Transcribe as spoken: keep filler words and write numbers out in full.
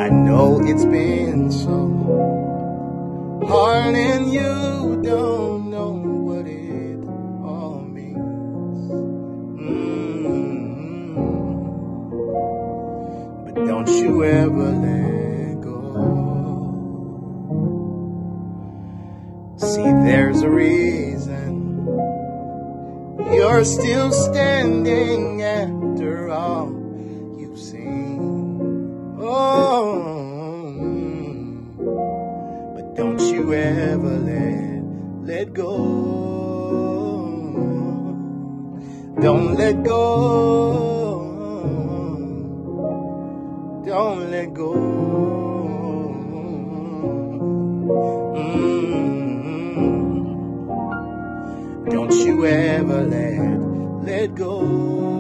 I know it's been so hard and you don't know what it all means. Mm-hmm. But don't you ever let go. See, there's a reason you're still standing after all you've seen. Oh, but don't you ever let, let go. Don't let go. Don't let go. Mm-hmm. Don't you ever let, let go.